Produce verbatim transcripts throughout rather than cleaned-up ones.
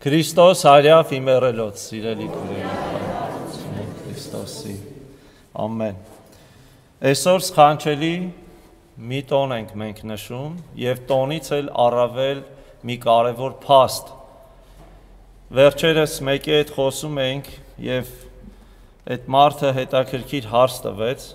Քրիստոս հարյավ իմերելոց, սիրելի քուրերի, Քրիստոսի, ամեն։ Այսօր սխանչելի մի տոն ենք մենք նշում և տոնից էլ առավել մի կարևոր փաստ։ Վերջերս մեկի հետ խոսում ենք և այդ մարդը հետաքրքիր հարց տվեց,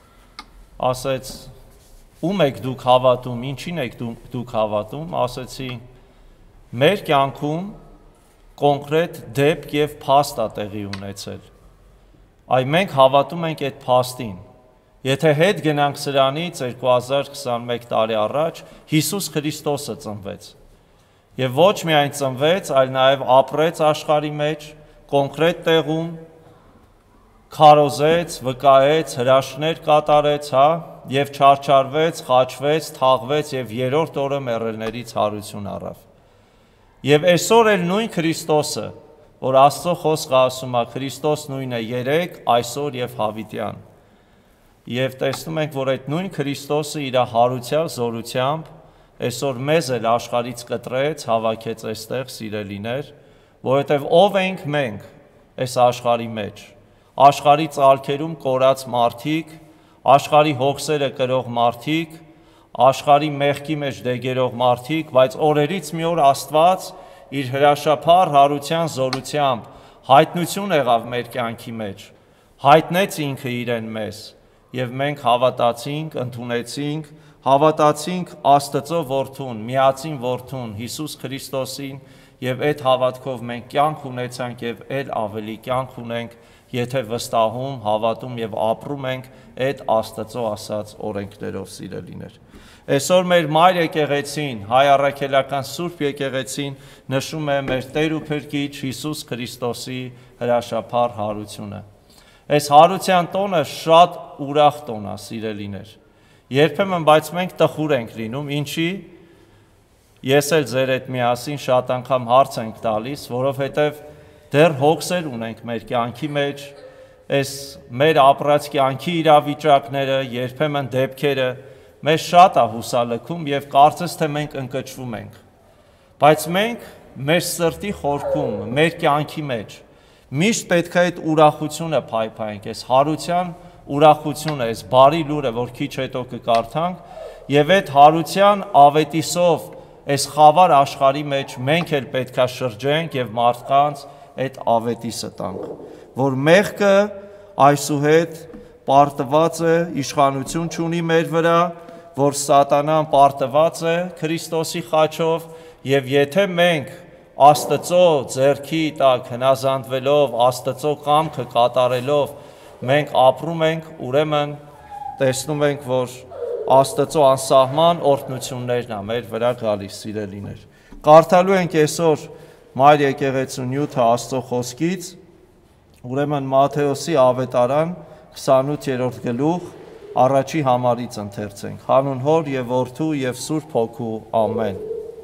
ասեց, ում եք դուք հավատում, ինչին եք դուք հավատում, ասեցի, մեր կյանքում կոնկրետ դեպք և փաստ է տեղի ունեցել։ Այ մենք հավատում ենք այդ փաստին։ Եթե հետ գնանք սրանից երկու հազար քսանմեկ տարի առաջ, Հիսուս Քրիստոսը ծնվեց։ Եվ ոչ միայն ծնվեց, այլ նաև ապրեց աշխարհի մեջ, կոնկրետ տեղում, քարոզեց, վկայեց, հրաշքներ կատարեց, հա, և չարչարվեց, խաչվեց, թաղվեց և երրորդ օրը մեռելներից հարություն առավ։ Եվ այսօր էլ նույն Քրիստոսը, որ Աստծո խոսքը ասում է, Քրիստոս նույնը երեկ, այսօր և հավիտյան։ Եվ տեսնում ենք, որ այդ նույն Քրիստոսը իր հարությամբ, զորությամբ, այսօր մեզ էլ աշխարհից կտրեց, հավաքեց այստեղ, սիրելիներ, որովհետև ով ենք մենք այս աշխարհի մեջ, աշխարհի ծալքերում կորած մարդիկ, աշխարհի հոգսերը կրող մարդիկ, աշխարհի մեղքի մեջ դեգերող մարդիկ, բայց օրերից մի օր Աստված իր հրաշափառ հարության զորությամբ հայտնություն եղավ մեր կյանքի մեջ, հայտնեց ինքը իրեն մեզ, և մենք հավատացինք, ընդունեցինք, հավատացինք Աստծո որդուն, միածին որդուն, Հիսուս Քրիստոսին, և այդ հավատքով մենք կյանք ունեցանք և էլ ավելի կյանք ունենք, եթե վստահում, հավատում և ապրում ենք այդ Աստծո ասած օրենքներով, սիրելիներ։ Այսօր մեր մայր եկեղեցին, հայ առաքելական Սուրբ եկեղեցին նշում է մեր Տեր ու Փրկիչ Հիսուս Քրիստոսի հրաշափառ հարությունը։ Այս հարության տոնը շատ ուրախ տոն է, սիրելիներ։ Երբեմն բայց մենք տխուր ենք լինում, ինչի, ես էլ ձեր հետ միասին շատ անգամ հարց ենք տալիս, որովհետև դեռ հոգսեր ունենք մեր կյանքի մեջ, այս մեր ապրած կյանքի իրավիճակները, երբեմն դեպքերը մեզ շատ է հուսալքում և կարծես թե մենք ընկճվում ենք, բայց մենք մեր սրտի խորքում, մեր կյանքի մեջ միշտ պետք է այդ ուրախությունը փայփայենք, այս հարության ուրախությունը, այս բարի լուրը, որ քիչ հետո կկարդանք, և այդ հարության ավետիսով այս խավար աշխարհի մեջ մենք էլ պետք է շրջենք և մարդկանց այդ ավետիսը տանք, որ մեղքը այսուհետ պարտված է, իշխանություն չունի մեր վրա, որ սատանան պարտված է Քրիստոսի խաչով, և եթե մենք Աստծո ձեռքի տակ հնազանդվելով, Աստծո կամքը կատարելով մենք ապրում ենք, ուրեմն տեսնում ենք, որ Աստծո անսահման օրհնություններն է մեր վրա գալիս, սիրելիներ։ Կարդալու ենք այսօր Մայր եկեղեցու նյութը Աստծո խոսքից, ուրեմն Մատթեոսի ավետարան քսանութերորդ գլուխ առաջի համարից ընթերցենք, հանուն Հոր և Որդու և Սուրբ Հոգու, ամեն։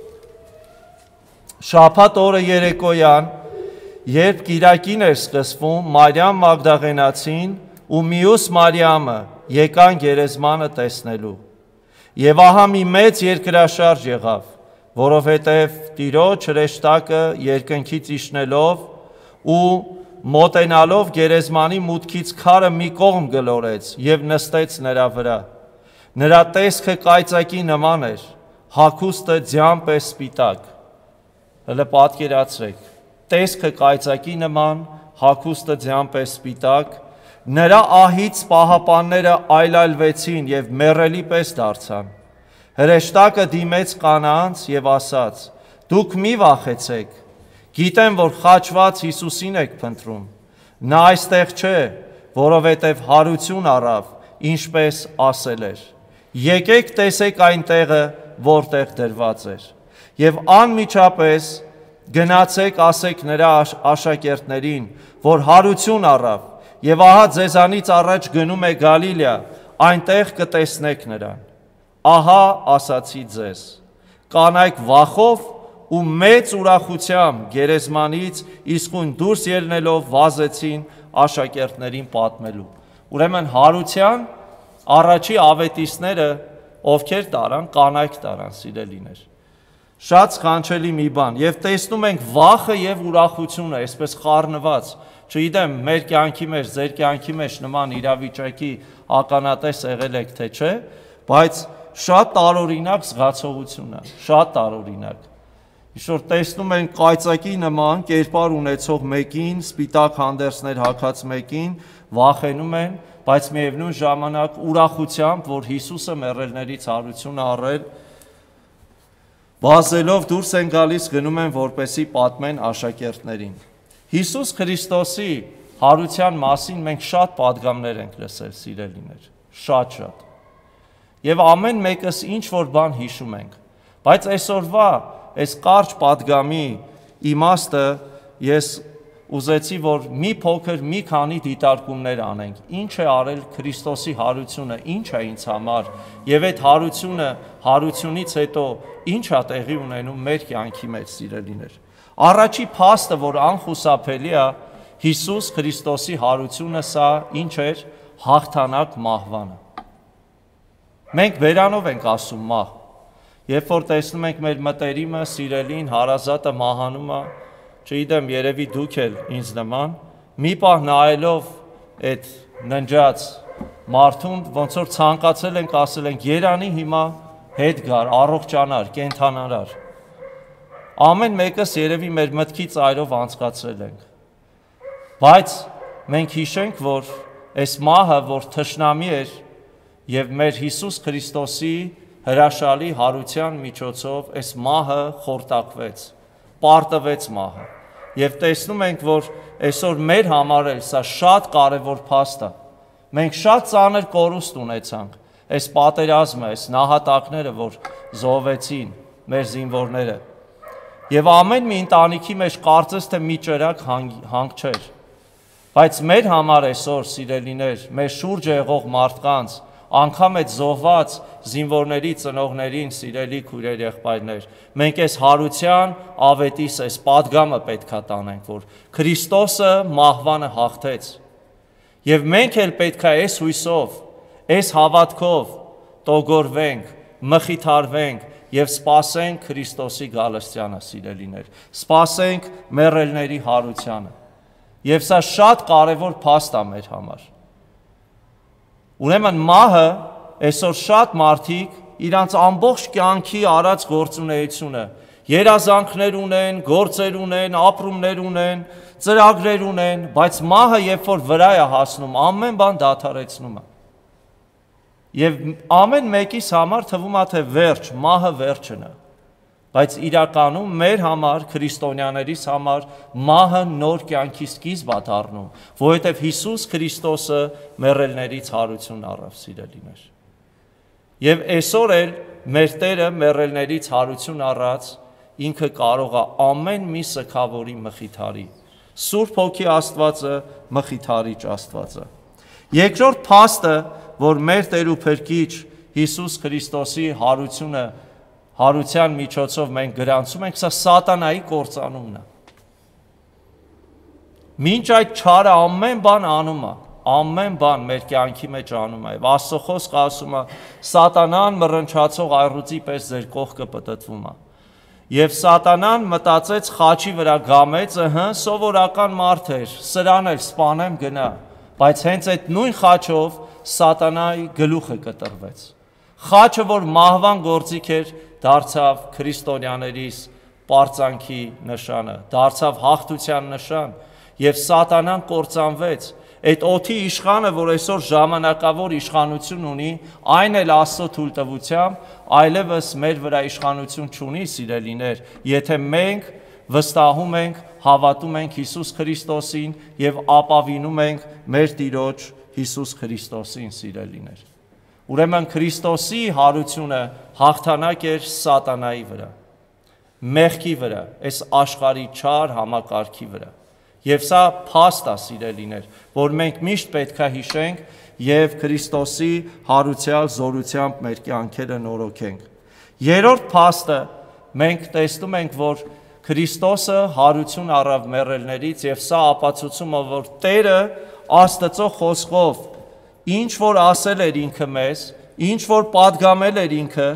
Շաբաթ օրը երեկոյան, երբ կիրակին էր սկսվում, Մարիամ Մագդաղենացին ու մյուս Մարիամը եկան գերեզմանը տեսնելու, և ահա մի մեծ երկրաշարժ եղավ, որովհետև Տիրոջ հրեշտակը երկնքից իջնելով ու մոտենալով գերեզմանի մուտքից քարը մի կողմ գլորեց և նստեց նրա վրա։ Նրա տեսքը կայծակի նման էր, հագուստը ձյան պես սպիտակ։ Հələ պատկերացրեք, տեսքը կայծակի նման, հագուստը ձյան պես սպիտակ, նրա ահից պահապանները այլայլվեցին և մեռելի պես դարձան։ Հրեշտակը դիմեց կանանց և ասաց. «Դուք մի վախեցեք, գիտեմ, որ խաչված Հիսուսին եք փնտրում, նա այստեղ չէ, որովհետև հարություն առավ, ինչպես ասել էր։ Եկեք տեսեք այն տեղը, որտեղ դրված էր։ Եվ անմիջապես գնացեք ասեք նրա աշակերտներին, որ հարություն առավ, և ահա ձեզանից առաջ գնում է Գալիլեա, այնտեղ կտեսնեք նրան։ Ահա ասացի ձեզ, կանայք վախով ու մեծ ուրախությամբ գերեզմանից իսկույն դուրս ելնելով վազեցին աշակերտներին պատմելու։ Ուրեմն հարության առաջի ավետիսները ովքեր տարան, կանայք տարան, սիրելիներ։ Շատ սքանչելի մի բան, եւ տեսնում ենք վախը եւ ուրախությունը, այսպես խառնված։ Չգիտեմ, մեր կյանքի մեջ, ձեր կյանքի մեջ նման իրավիճակի ականատես եղել եք թե չէ, բայց շատ տարօրինակ զգացողություն է, շատ տարօրինակ։ Ինչ-որ տեսնում են կայծակի նման կերպար ունեցող մեկին, սպիտակ հանդերձներ հագած մեկին, վախենում են, բայց միևնույն ժամանակ ուրախությամբ, որ Հիսուսը մեռելներից հարություն առել, վազելով դուրս են գալիս, գնում են, որպեսի պատմեն աշակերտներին։ Հիսուս Քրիստոսի հարության մասին մենք շատ պատգամներ ենք լսել, սիրելիներ, շատ-շատ։ Եվ ամեն մեկս ինչ-որ բան հիշում ենք, բայց այսօրվա այս կարճ պատգամի իմաստը ես ուզեցի, որ մի փոքր մի քանի դիտարկումներ անենք, ինչ է արել Քրիստոսի հարությունը, ինչ է ինձ համար, եւ այդ հարությունը, հարությունից հետո ինչ է տեղի ունենում մեր կյանքի մեջ, սիրելիներ։ Առաջի փաստը, որ անխուսափելի է, Հիսուս Քրիստոսի հարությունը սա ինչ էր, հաղթանակ մահվանը։ Մենք բերանով ենք ասում մահ, երբ որ տեսնում ենք մեր մտերիմը, սիրելին, հարազատը մահանում է, չգիտեմ, երևի դուք էլ ինձ նման, մի պահ նայելով այդ ննջած մարդուն, ոնց որ ցանկացել ենք ասել ենք, երանի հիմա հետ գար, առողջանար, կենթանարար։ Ամեն մեկս երևի մեր մտքի ծայրով անցկացրել ենք։ Բայց մենք հիշենք, որ այս մահը, որ թշնամի էր, եւ մեր Հիսուս Քրիստոսի հրաշալի հարության միջոցով այս մահը խորտակվեց, պարտվեց մահը։ Եվ տեսնում ենք, որ այսօր մեր համար էլ սա շատ կարևոր փաստ է։ Մենք շատ ծանր կորուստ ունեցանք, այս պատերազմը, այս նահատակները, որ զոհվեցին մեր զինվորները։ Եվ ամեն մի ընտանիքի մեջ կարծես թե մի ճրակ հանք չէր։ Բայց մեր համար այսօր, սիրելիներ, մեր շուրջը եղող մարդկանց, անգամ այդ զոհված զինվորների ծնողներին, սիրելի քույրեր, եղբայրներ, մենք այս հարության ավետիս, այս պատգամը պետք է տանենք, որ Քրիստոսը մահվանը հաղթեց։ Եվ մենք էլ պետք է այս հույսով, այս հավատքով տոգորվենք, մխիթարվենք եւ սպասենք Քրիստոսի գալստյանը, սիրելիներ, սպասենք մեռելների հարությանը։ Եվ սա շատ կարևոր փաստ է մեր համար։ Ուրեմն մահը այսօր շատ մարդիկ իրանց ամբողջ կյանքի արած գործունեությունը, երազանքներ ունեն, գործեր ունեն, ապրումներ ունեն, ծրագրեր ունեն, բայց մահը երբ որ վրա է հասնում, ամեն բան դադարեցնում է։ Եվ ամեն մեկիս համար թվում է թե վերջ, մահը վերջն է։ Բայց իրականում մեր համար, քրիստոնյաներիս համար մահը նոր կյանքի սկիզբ է դառնում, որովհետև Հիսուս Քրիստոսը մեռելներից հարություն առավ, սիրելիներ։ Եվ այսօր էլ մեր Տերը մեռելներից հարություն առած, ինքը կարող է ամեն մի սգավորի մխիթարի, Սուրբ Հոգի Աստվածը մխիթարիչ Աստվածը։ Երկրորդ փաստը, որ մեր Տեր ու Փրկիչ Հիսուս Քրիստոսի հարությունը հարության միջոցով մենք գրանցում ենք, սա սատանայի կործանումն է։ Մինչ այդ չարը ամեն բան անում է, ամեն բան մեր կյանքի մեջ անում է, եւ Աստծո խոսքը ասում է, սատանան մռնչացող այռուծի պես ձեր կողքը պտտվում է։ Եվ սատանան մտածեց խաչի վրա գամեց, հը, սովորական մարդ էր, սրան էլ սպանեմ գնա, բայց հենց այդ նույն խաչով սատանայի գլուխը կտրվեց։ Խաչը, որ մահվան գործիք էր, դարձավ քրիստոնյաներիս պարծանքի նշանը, դարձավ հաղթության նշան, եւ սատանան կործանվեց։ Այդ օդի իշխանը, որ այսօր ժամանակավոր իշխանություն ունի, այն էլ Աստծո թույլտվությամբ, այլևս մեր վրա իշխանություն չունի, սիրելիներ, եթե մենք վստահում ենք, հավատում ենք Հիսուս Քրիստոսին եւ ապավինում ենք մեր Տիրոջ Հիսուս Քրիստոսին, սիրելիներ։ Ուրեմն Քրիստոսի հարությունը հաղթանակ էր սատանայի վրա, մեղքի վրա, այս աշխարհի չար համակարգի վրա։ Եվ սա փաստ է, սիրելիներ, որ մենք միշտ պետք է հիշենք եւ Քրիստոսի հարությամբ զորությամբ մեր կյանքերը նորոգենք։ Երրորդ փաստը մենք տեսնում ենք, որ Քրիստոսը հարություն առավ մեռելներից եւ սա ապացուցում է, որ Տերը Աստծո խոսքով ինչ որ ասել էր ինքը մեզ, ինչ որ պատգամել էր ինքը,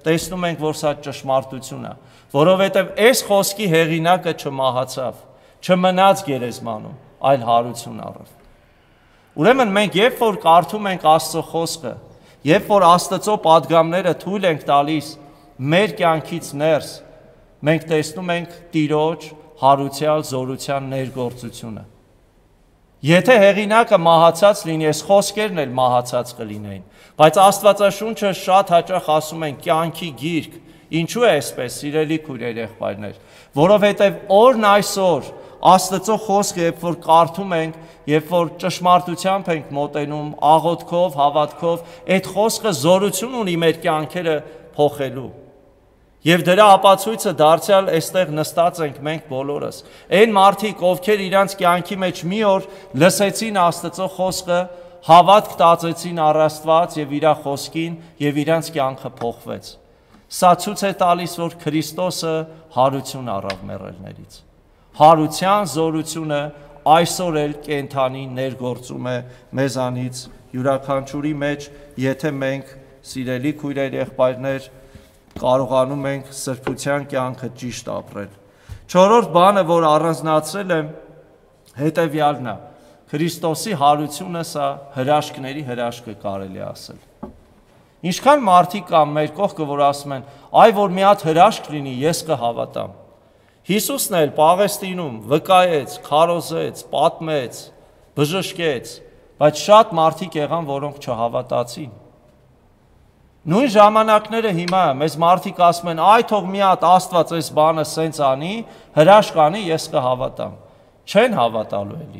տեսնում ենք, որ սա ճշմարտություն է, որովհետև այս խոսքի հեղինակը չմահացավ, չմնաց գերեզմանում, այլ հարություն առավ։ Ուրեմն մենք երբ որ կարդում ենք Աստծո խոսքը, երբ որ Աստծո պատգամները թույլ ենք տալիս մեր կյանքից ներս, մենք տեսնում ենք Տիրոջ հարության զորության ներգործությունը։ Եթե հեղինակը մահացած լինի, այս խոսքերն էլ մահացած կլինեին, բայց Աստվածաշունչը շատ հաճախ ասում են կյանքի գիրք, ինչու է այսպես, սիրելի քույրեր, եղբայրներ, որովհետև օրն այսօր Աստծո խոսքը, երբ որ կարդում ենք, երբ որ ճշմարտությամբ ենք մոտենում, աղոթքով, հավատքով, այդ խոսքը զորություն ունի մեր կյանքերը փոխելու։ Եվ դրա ապացույցը դարձյալ այստեղ նստած ենք մենք բոլորս։ Այն մարդիկ, ովքեր իրանց կյանքի մեջ մի օր լսեցին Աստծո խոսքը, հավատք տածեցին առ Աստված եւ իր խոսքին եւ իրանց կյանքը փոխվեց։ Սա ցույց է տալիս, որ Քրիստոսը հարություն առավ մեռելներից։ Հարության զորությունը այսօր էլ կենթանի ներգործում է մեզանից յուրաքանչյուրի մեջ, եթե մենք, սիրելի քույրեր, եղբայրներ, կարողանում ենք սրբության կյանքը ճիշտ ապրել։ Չորրորդ բանը, որ առանձնացրել եմ, հետևյալն է. Քրիստոսի հարությունը սա հրաշքների հրաշքը կարելի ասել։ Ինչքան մարդիկ կան մեր կողքը, որ ասում են, այ որ մի հատ հրաշք լինի, ես կհավատամ։ Հիսուսն էլ Պաղեստինում վկայեց, քարոզեց, պատմեց, բժշկեց, բայց շատ մարդիկ եղան, որոնք չհավատացին։ Նույն ժամանակները հիմա մեզ մարդիկ ասում են, այ թող մի հատ Աստված այս բանը սենց անի, հրաշք անի, ես կհավատամ։ Չեն հավատալու էլի։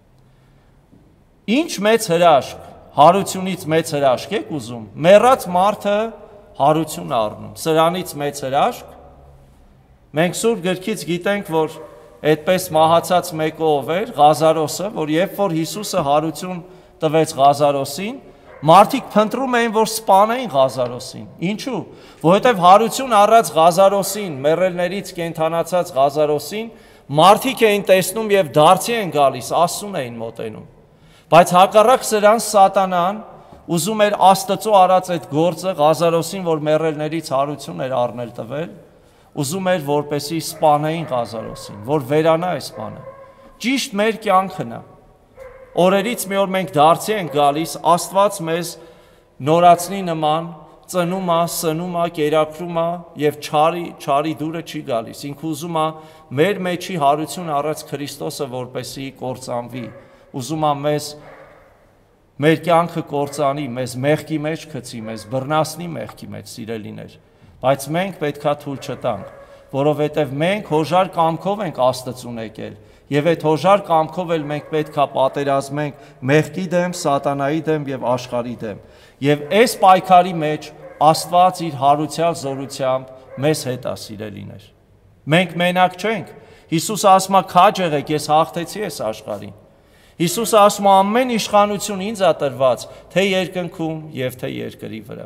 Ինչ մեծ հրաշք, հարությունից մեծ հրաշք եք ուզում։ Մեռած մարդը հարություն առնում։ Սրանից մեծ հրաշք։ Մենք Սուրբ գրքից գիտենք, որ այդպես մահացած մեկը ով էր, Ղազարոսը, որ երբ որ Հիսուսը հարություն տվեց Ղազարոսին, մարդիկ փնտրում էին, որ սպանեին Ղազարոսին։ Ինչու՞։ Որովհետև հարություն առած Ղազարոսին, մեռելներից կենդանացած Ղազարոսին, մարդիկ էին տեսնում եւ դարձի են գալիս, Աստծուն էին մոտենում։ Բայց հակառակ սրան Սատանան ուզում էր Աստծո արած այդ գործը Ղազարոսին, որ մեռելներից հարություն էր առնել տվել, ուզում էր որպեսի սպանեին Ղազարոսին, որ վերանա այս բանը։ Ճիշտ մեր կյանքն է։ Օրերից մի օր մենք դարձի ենք գալիս, Աստված մեզ նորացնի նման ծնում է, սնում է, կերակրում է եւ չարի, չարի դուրը չի գալիս։ Ինքը ուզում է մեր մեջի հարություն առած Քրիստոսը որպեսի կործանվի։ Ուզում է մեզ մեր կյանքը կործանի, մեզ մեղքի մեջ գցի, մեզ բռնացնի մեղքի մեջ, սիրելիներ։ Բայց մենք պետքա թույլ չտանք, որովհետև մենք հոժար կամքով ենք Աստծուն եկել, եւ այդ հոժար կամքով էլ մենք պետքա պատերազմենք մեղքի դեմ, սատանայի դեմ եւ աշխարհի դեմ։ Եվ այս պայքարի մեջ Աստված իր հարության զորությամբ մեզ հետ է, սիրելիներ։ Մենք մենակ չենք։ Հիսուսը ասում է՝ քաջ եղեք, ես հաղթեցի այս աշխարհին։ Հիսուսը ասում է՝ ամեն իշխանություն ինձ է տրված, թե երկնքում եւ թե երկրի վրա։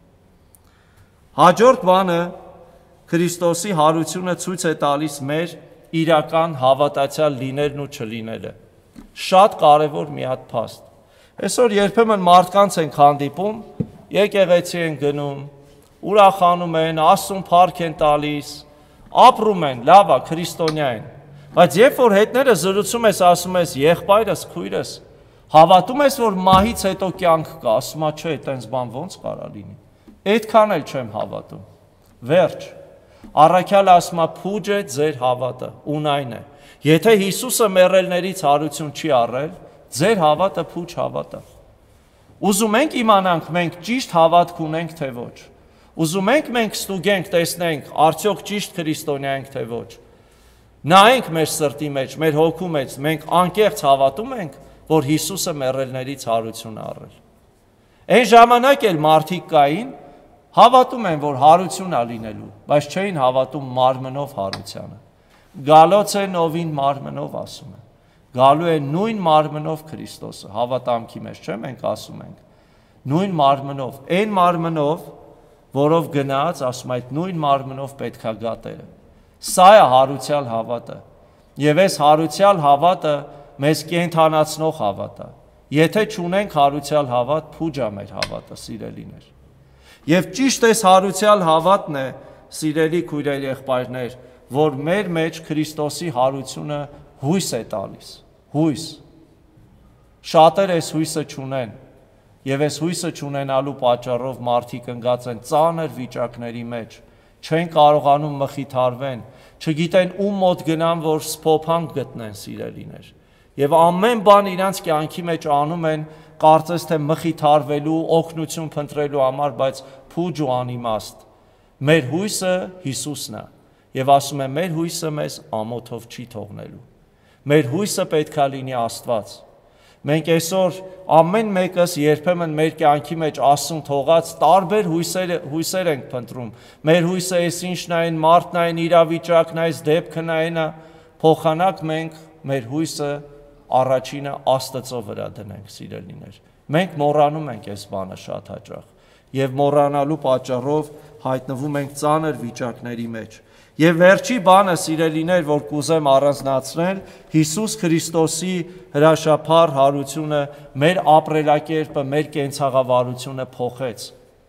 Հաջորդ բանը Քրիստոսի հարությունը ցույց է տալիս մեր իրական հավատացյալ լինելն ու չլինելը։ Շատ կարևոր մի հատ փաստ։ Այսօր երբեմն մարդկանց են հանդիպում, եկեղեցի են գնում, ուրախանում են, Աստծուն փառք են տալիս, ապրում են, լավ է, քրիստոնյա են։ Բայց երբ որ հետները զրուցում ես, ասում ես եղբայրս, քույրս, հավատում ես, որ մահից հետո կյանք կա, ասում է, չէ, այտենց բան ոնց կարա լինի։ Այդքան էլ չեմ հավատում։ Վերջ։ Առաքյալը ասում է՝ փուջ է ձեր հավատը, ունայն է։ Եթե Հիսուսը մեռելներից հարություն չի առել, ձեր հավատը փուջ հավատ է։ Ուզում ենք իմանանք մենք ճիշտ հավատք ունենք, թե ոչ։ Ուզում ենք մենք ստուգենք, տեսնենք, արդյոք ճիշտ քրիստոնյա ենք, թե ոչ։ Նայենք մեր սրտի մեջ, մեր հոգու մեջ, մենք անկեղծ հավատում ենք, որ Հիսուսը մեռելներից հարություն առել։ Այն ժամանակ էլ մարդիկ կային, հավատում են, որ հարություն է լինելու, բայց չէին հավատում մարմնով հարությանը։ Գալոց է նովին մարմնով ասում է։ Գալու է նույն մարմնով Քրիստոսը, հավատամքի մեջ, չէ՞ մենք ասում ենք։ Նույն մարմնով, այն մարմնով, որով գնաց, ասում այդ նույն մարմնով պետքա գա Տերը։ Սա է հարության հավատը։ Եվ այս հարության հավատը մեզ կենդանացնող հավատ է։ Եթե չունենք հարության հավատ, փուջ է մեր հավատը, սիրելիներ։ Եվ ճիշտ այս հարուցյալ հավատն է, սիրելի քույրեր եղբայրներ, որ մեր մեջ Քրիստոսի հարությունը հույս է տալիս, հույս։ Շատեր այս հույսը չունեն, եւ այս հույսը չունենալու պատճառով մարդիկ ընկած են ծանր վիճակների մեջ, չեն կարողանում մխիթարվեն, չգիտեն ում մոտ գնան, որ սփոփանք գտնեն, սիրելիներ։ Եվ ամեն բան իրանց կյանքի մեջ անում են, կարծես թե մխիթարվելու, օգնություն փնտրելու համար, բայց փուջ ու անիմաստ։ Մեր հույսը Հիսուսն է, եւ ասում է, մեր հույսը մեզ ամոթով չի թողնելու։ Մեր հույսը պետքա լինի Աստված։ Մենք այսօր ամեն մեկս երբեմն մեր կյանքի մեջ Աստծուն թողած տարբեր հույսեր, հույսեր ենք փնտրում։ Մեր հույսը այս ինչն այն, մարդն այն, իրավիճակն այս, դեպքն այն, փոխանակ մենք մեր հույսը առաջինը Աստծո վրա դնենք, սիրելիներ։ Մենք մոռանում ենք այս բանը շատ հաճախ եւ մոռանալու պատճառով հայտնվում ենք ծանր վիճակների մեջ։ Եվ վերջի բանը, սիրելիներ, որ կուզեմ առանձնացնել, Հիսուս Քրիստոսի հրաշափառ հարությունը մեր ապրելակերպը, մեր կենցաղավարությունը փոխեց։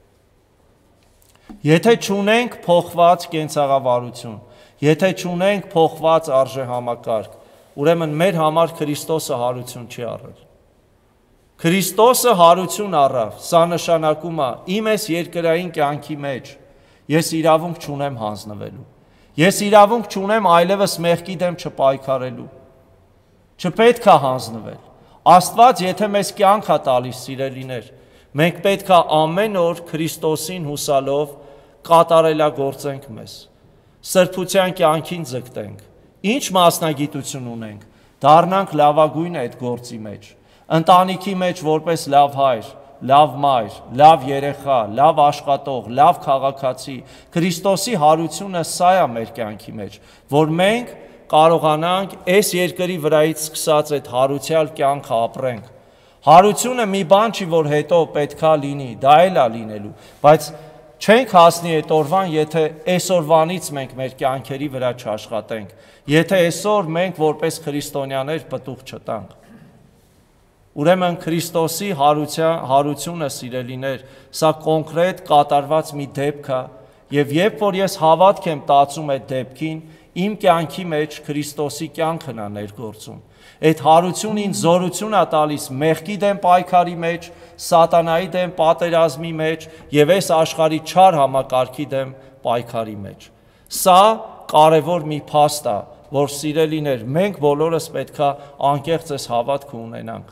Եթե չունենք փոխված կենցաղավարություն, եթե չունենք փոխված արժեհամակարգ, ուրեմն մեր համար Քրիստոսը հարություն չի առել։ Քրիստոսը հարություն առավ, սա նշանակում է իմ այս երկրային կյանքի մեջ ես իրավունք չունեմ հանձնվելու։ Ես իրավունք չունեմ այլևս մեղքի դեմ չպայքարելու, չպետք է հանձնվել։ Աստված, եթե մեզ կյանք է տալիս, սիրելիներ, մենք պետք է ամեն օր Քրիստոսին հուսալով կատարելագործենք մեզ, սրբության կյանքին ձգտենք, ինչ մասնագիտություն ունենք, դառնանք լավագույնը այդ գործի մեջ, ընտանիքի մեջ որպես լավ հայր, լավ մայր, լավ երեխա, լավ աշխատող, լավ քաղաքացի, Քրիստոսի հարությունը սա է մեր կյանքի մեջ, որ մենք կարողանանք այս երկրի վրայից սկսած այդ հարուցյալ կյանքը ապրենք։ Հարությունը մի բան չի, որ հետո պետքա լինի, դա էլ է լինելու, բայց չենք հասնի այդ օրվան, եթե այսօրվանից մենք մեր կյանքերի վրա չաշխատենք, եթե այսօր մենք որպես քրիստոնյաներ պտուղ չտանք։ Ուրեմն Քրիստոսի հարության, հարությունը, սիրելիներ, սա կոնկրետ կատարված մի դեպք է, եւ երբ որ ես հավատք եմ տածում այդ դեպքին, իմ կյանքի մեջ Քրիստոսի կյանքն է ներգործում։ Այդ հարությունն ինձ զորություն է տալիս մեղքի դեմ պայքարի մեջ, սատանայի դեմ պատերազմի մեջ եւ այս աշխարհի չար համակարգի դեմ պայքարի մեջ։ Սա կարևոր մի փաստ է, որ սիրելիներ, մենք բոլորս պետքա անկեղծ այս հավատքը ունենանք։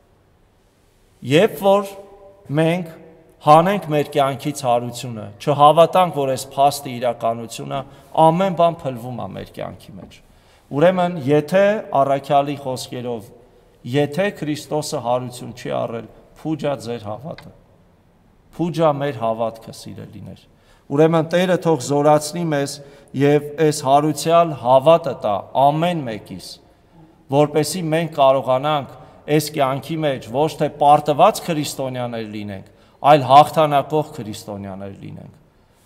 Երբ որ մենք հանենք մեր կյանքից հարությունը, չհավատանք, որ այս փաստը իրականություն է, ամեն բան փլվում է մեր կյանքի մեջ։ Ուրեմն, եթե առաքյալի խոսքերով, եթե Քրիստոսը հարություն չի առել, փուջ է ձեր հավատը, փուջ է մեր հավատքը, սիրելիներ։ Ուրեմն Տերը թող զորացնի մեզ եւ այս հարուցյալ հավատը տա ամեն մեկիս, որպեսզի մենք կարողանանք այս կյանքի մեջ ոչ թե պարտված քրիստոնյաներ լինենք, այլ հաղթանակող քրիստոնյաներ լինենք։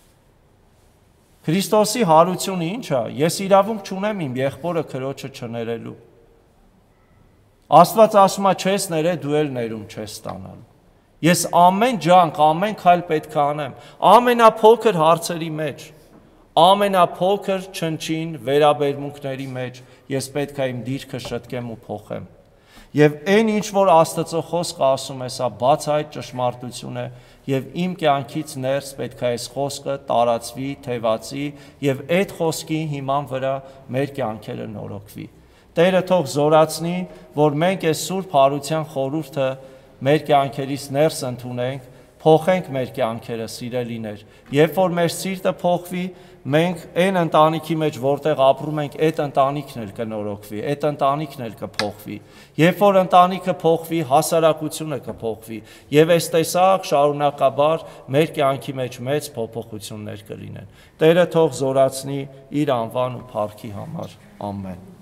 Քրիստոսի հարությունը ինչ է։ Ես իրավունք չունեմ իմ եղբորը քրոջը չներելու։ Աստված ասում է, չես ները, դու էլ ներում չես ստանալու։ Ես ամեն ջանք, ամեն քայլ պետք է անեմ, ամենափոքր հարցերի մեջ, ամենափոքր չնչին վերաբերմունքների մեջ ես պետք է իմ դիրքը շտկեմ ու փոխեմ։ Եվ այն ինչ որ Աստծո խոսքը ասում է, սա բացահայտ ճշմարտություն է, եւ իմ կյանքից ներս պետք է այս խոսքը տարածվի, թևածի եւ այդ խոսքի հիման վրա մեր կյանքերը նորոգվի։ Տերը թող զորացնի, որ մենք այս սուրբ հարության խորհուրդը մեր կյանքերից ներս ընդունենք, փոխենք մեր կյանքերը, սիրելիներ։ Երբ որ մեր սիրտը փոխվի, մենք այն ընտանիքի մեջ, որտեղ ապրում ենք, այդ ընտանիքն էլ կնորոգվի, այդ ընտանիքն էլ կփոխվի։ Երբ որ ընտանիքը փոխվի, հասարակությունը կփոխվի, եւ այս տեսակ շարունակաբար մեր կյանքի մեջ մեծ փոփոխություններ կլինեն։ Տերը թող զորացնի իր անվան ու փառքի համար։ Ամեն։